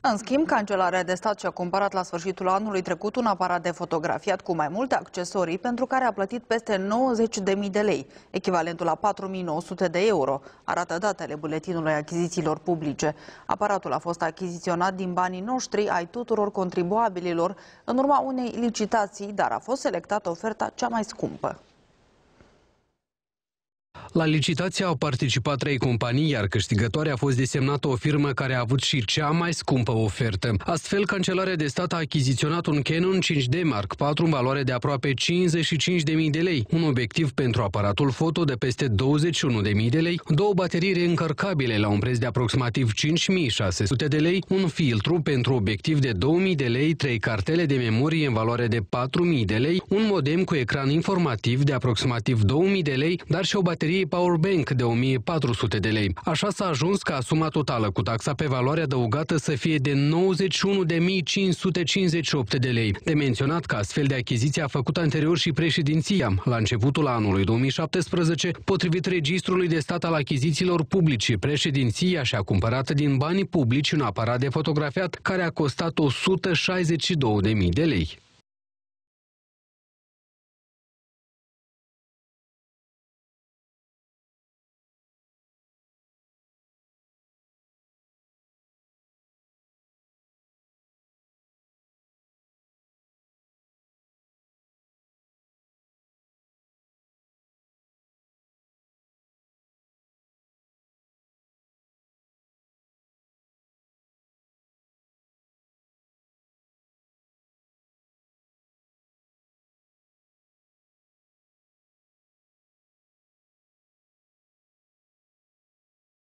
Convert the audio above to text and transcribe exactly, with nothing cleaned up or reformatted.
În schimb, Cancelarea de Stat și-a cumpărat la sfârșitul anului trecut un aparat de fotografiat cu mai multe accesorii pentru care a plătit peste nouăzeci de mii de lei, echivalentul la patru mii nouă sute de euro, arată datele buletinului achizițiilor publice. Aparatul a fost achiziționat din banii noștri ai tuturor contribuabililor în urma unei licitații, dar a fost selectată oferta cea mai scumpă. La licitație au participat trei companii, iar câștigătoare a fost desemnată o firmă care a avut și cea mai scumpă ofertă. Astfel, Cancelarea de Stat a achiziționat un Canon cinci D Mark patru în valoare de aproape cincizeci și cinci de mii de lei, un obiectiv pentru aparatul foto de peste douăzeci și unu de mii de lei, două baterii reîncărcabile la un preț de aproximativ cinci mii șase sute de lei, un filtru pentru obiectiv de două mii de lei, trei cartele de memorie în valoare de patru mii de lei, un modem cu ecran informativ de aproximativ două mii de lei, dar și o baterie powerbank de o mie patru sute de lei. Așa s-a ajuns ca suma totală cu taxa pe valoare adăugată să fie de nouăzeci și unu de mii cinci sute cincizeci și opt de lei. De menționat că astfel de achiziție a făcut anterior și președinția, la începutul anului două mii șaptesprezece, potrivit Registrului de Stat al Achizițiilor Publice, președinția și-a cumpărat din banii publici un aparat de fotografiat care a costat o sută șaizeci și două de mii de lei.